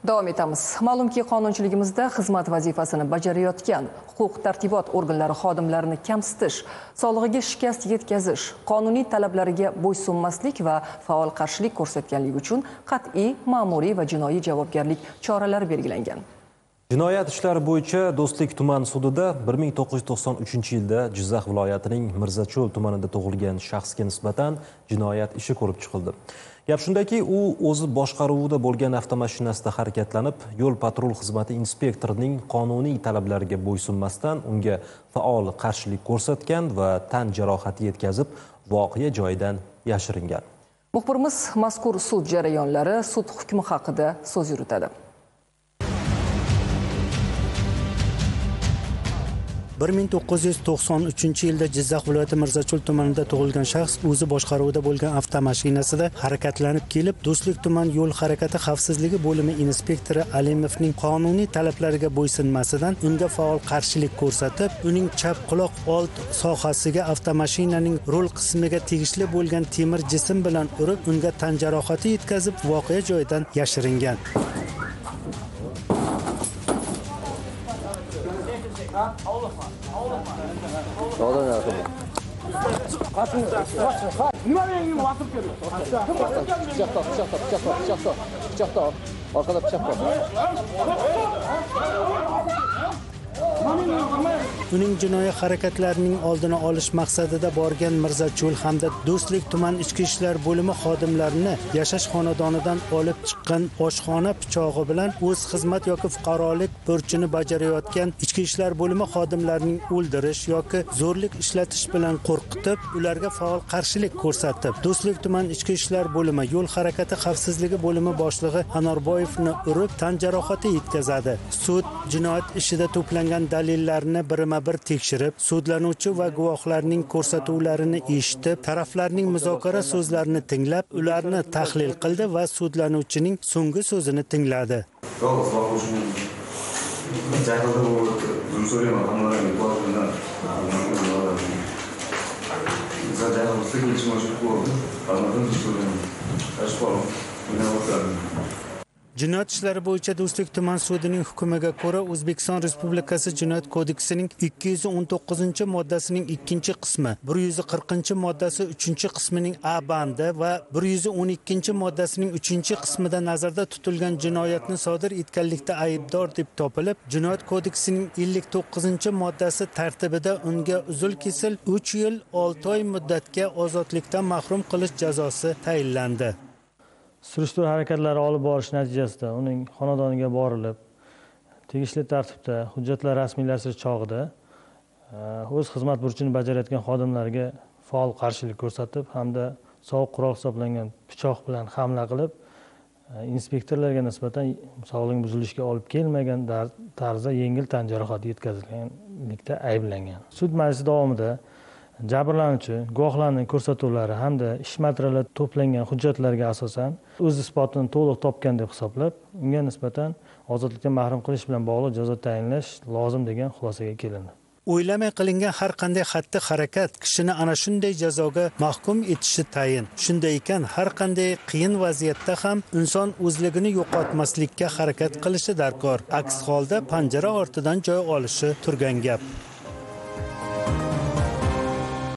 Davom etamiz. Ma'lumki, qonunchiligimizda xizmat vazifasini bajarayotgan huquq-tartibot organlari xodimlarini kamsitish, sog'lig'iga shikast yetkazish, qonuniy talablariga bo'ysunmaslik va faol qarshilik ko'rsatganligi uchun qat'iy ma'muriy va jinoiy javobgarlik choralari belgilangan. Jinoyat ishlari bo'yicha Do'stlik tuman sudida 1993-yilda Jizzax viloyatining Mirzacho'l tumanida tug'ilgan shaxsga nisbatan jinoyat ishi ko'rib chiqildi. Gap shundaki, u o'zi boshqaruvida bo'lgan avtomashinasida harakatlanib, yo'l patrul xizmati inspektorining qonuniy talablariga bo'ysunmasdan unga faol qarshilik ko'rsatgan va tan jarohati yetkazib, voqea joyidan yashiringan. Muxbirimiz mazkur sud jarayonlari, sud hukmi haqida so'z yuritadi. 1993-yilda Jizzax viloyati Mirzacho'l tumanida tug'ilgan shaxs o'zi boshqaruvida bo'lgan avtomashinasida harakatlanib kelib, Do'stlik tuman yo'l harakati xavfsizligi bo'limi inspektori Alimovning qonuniy talablariga bo'ysunmasidan unga faol qarshilik ko'rsatib, uning chap quloq old sohasiga avtomashinaning rul qismiga tegishli bo'lgan temir jism bilan urib, unga tan jarohati yetkazib, voqea joyidan yashiringan. Uning jinoiy harakatlarining oldini olish maqsadida borgan Mirzacho'l hamda Do'stlik tuman ichki ishlar bo'limi xodimlarini yashash xonadonidan olib chiqqan oshxona pichog'i bilan o'z xizmat yoki fuqarolik burchini bajarayotgan ichki ishlar bo'limi xodimlarining o'ldirish yoki zo'rlik ishlatish bilan qo'rqitib, ularga faol qarshilik ko'rsatib, Do'stlik tuman ichki ishlar bo'limi yo'l harakati xavfsizligi bo'limi boshlig'i Anorboyevni urib, tan jarohati yetkazadi. Sud jinoyat ishida to'plangan dalillarni birma-bir tekshirib, sudlanuvchi va guvohlarning ko'rsatuvlarini eshitib, taraflarning muzokara so'zlarini tinglab, ularni tahlil qildi va sudlanuvchining so'nggi so'zini tingladi. Jinoyat ishlari bo'yicha Do'stlik tuman sudining hukmiga ko'ra O'zbekiston Respublikasi Jinoyat kodeksining 219-moddasining 2-qismi, 140-moddasi 3-qismining A bandi va 112-moddasining 3-qismida nazarda tutilgan jinoyatni sodir etganlikda aybdor deb topilib, Jinoyat kodeksining 59-moddasi tartibida unga uzil-kesil 3 yil 6 oy muddatga ozodlikdan mahrum qilish jazosi tayinlandi. Surishtiruv harakatlari olib borish natijasida uning xonadoniga borilib, tegishli tartibda hujjatlar rasmiylashtirish chog'ida o'z xizmat burchini bajarayotgan xodimlarga faol qarshilik ko'rsatib hamda sovuq qurol hisoblangan pichoq bilan hamla qilib, inspektorlarga nisbatan sog'lig'i buzilishiga olib kelmagan tarzda yengil tan jarohati yetkazilganlikda ayblangan. Sud majlisi davomida jabrlanuvchi guvohlarning ko'rsatuvlari hamda ish materiallari to'plangan hujjatlarga asosan o'z isbotini to'liq topgan deb hisoblab, unga nisbatan ozodlikdan mahrum qilish bilan bog'liq jazo tayinlash lozim degan xulosaga kelindi. O'ylamay qilingan har qanday xatti-harakat kishini ana shunday jazoga mahkum etishi tayin. Shunday ekan, har qanday qiyin vaziyatda ham inson o'zligini yo'qotmaslikka harakat qilishi darkor. Aks holda panjara ortidan joy olishi turgan gap.